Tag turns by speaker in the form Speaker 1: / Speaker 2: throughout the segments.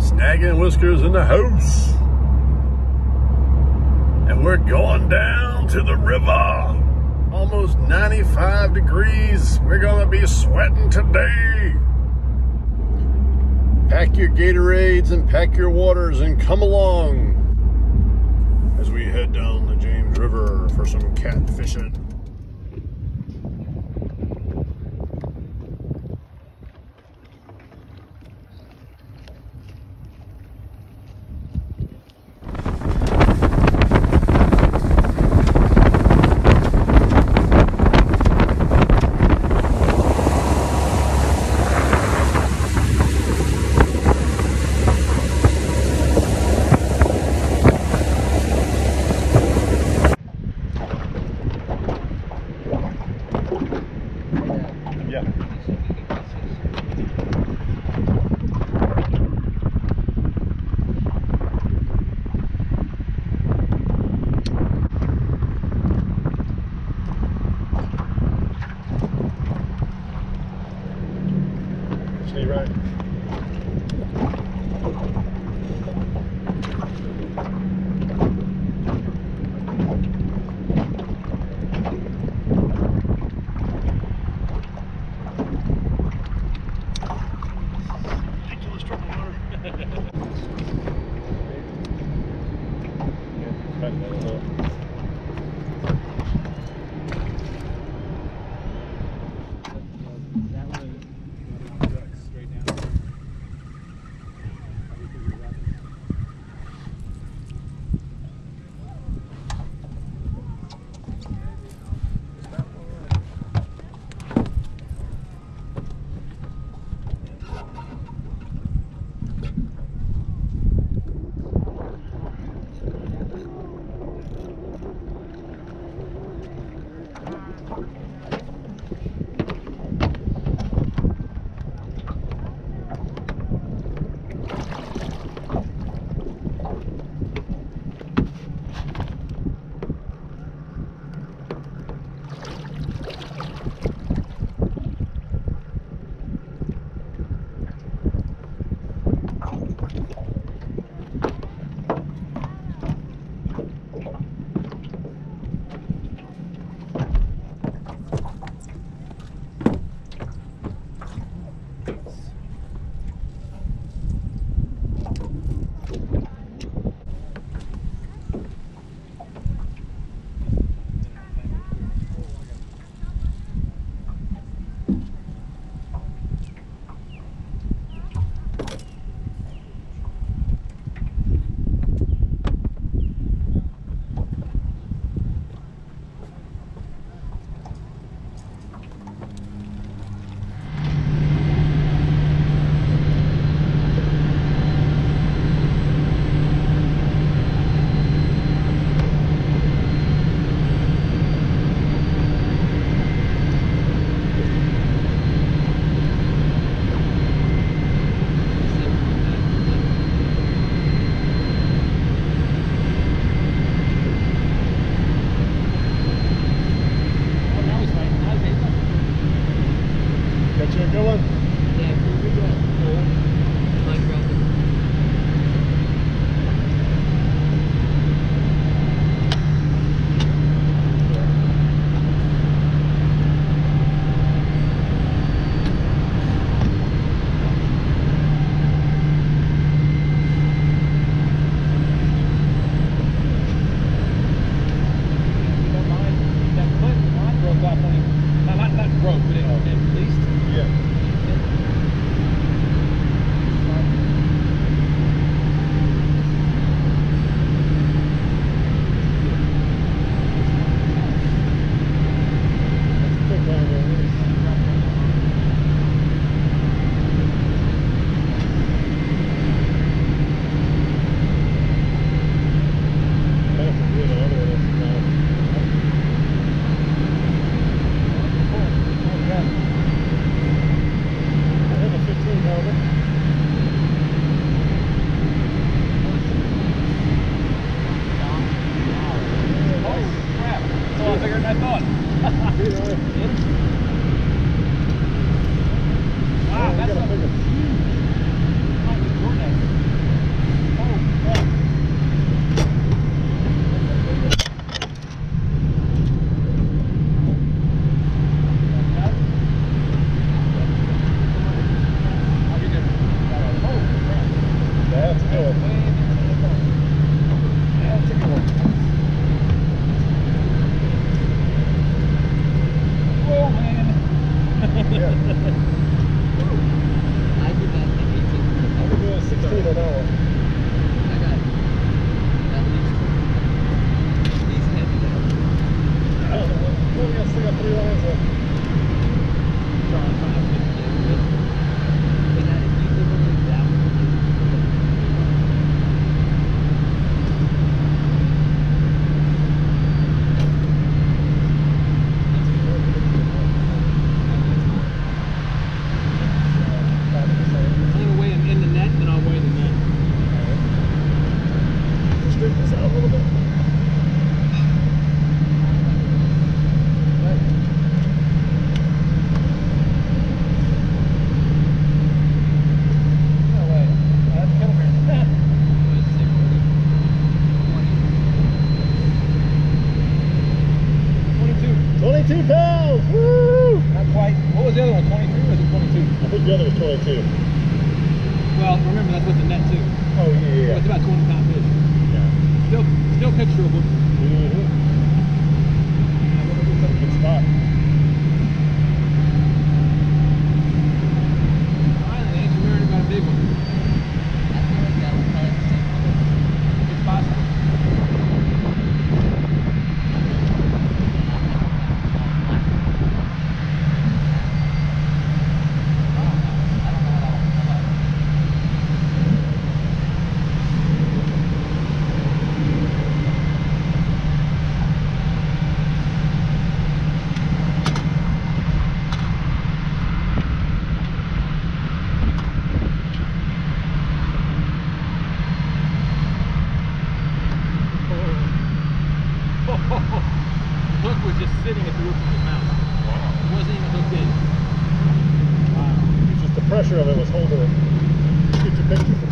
Speaker 1: Snagging Whiskers in the house. And we're going down to the river. Almost 95 degrees. We're gonna be sweating today. Pack your Gatorades and pack your waters and come along as we head down the James River for some catfishing. Stay right. Ridiculous trouble water. way. Yeah, it's a good one.
Speaker 2: Whoa, man.
Speaker 1: Yeah.
Speaker 3: I did that like 18.
Speaker 1: I'm gonna do a 16 on that one.
Speaker 3: I got at least heavy though.
Speaker 1: Oh, I still got 3 lines left. The other was 22.
Speaker 2: Well, remember that's with the net too.
Speaker 1: Oh yeah.
Speaker 2: So it's about 20-pound fish.
Speaker 1: Yeah.
Speaker 2: Still picturable.
Speaker 1: Mm-hmm. That's a good spot.
Speaker 2: Finally, Aunt Mary got a big one.
Speaker 3: I feel like that was probably the same color.
Speaker 2: It's possible. Hook was just sitting at the roof of his mouth.
Speaker 1: Wow.
Speaker 2: It wasn't even hooked in.
Speaker 1: Wow. It's just the pressure of it was holding it. Get your picture.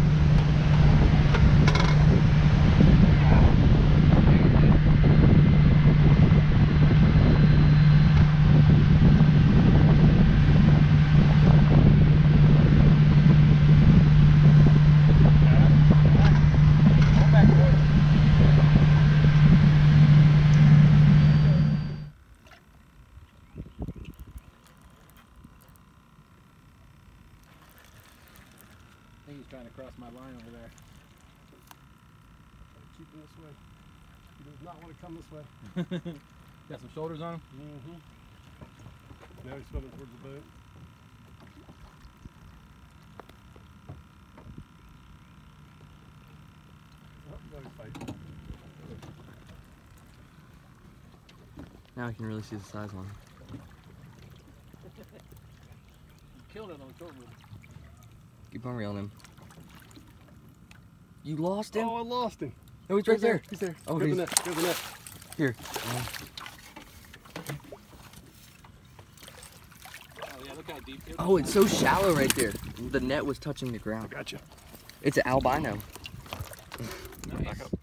Speaker 2: I think he's trying to cross my line over there.
Speaker 1: Keep him this way. He does not want to come this way.
Speaker 2: Got some shoulders on him?
Speaker 1: Mm-hmm. Now he's swimming towards the boat. Oh, now he's fighting.
Speaker 3: Now I can really see the size on him.
Speaker 2: You killed it on the short move.
Speaker 3: Keep on reeling him. You lost him?
Speaker 1: Oh, I lost him.
Speaker 3: No, he's right there.
Speaker 1: He's there.
Speaker 3: Oh,
Speaker 1: Here's
Speaker 3: he's
Speaker 1: the net. Here's the net.
Speaker 3: here.
Speaker 2: Oh yeah, look how deep.
Speaker 3: Oh, it's so shallow right there. The net was touching the ground.
Speaker 1: Gotcha.
Speaker 3: It's an albino.
Speaker 2: Nice.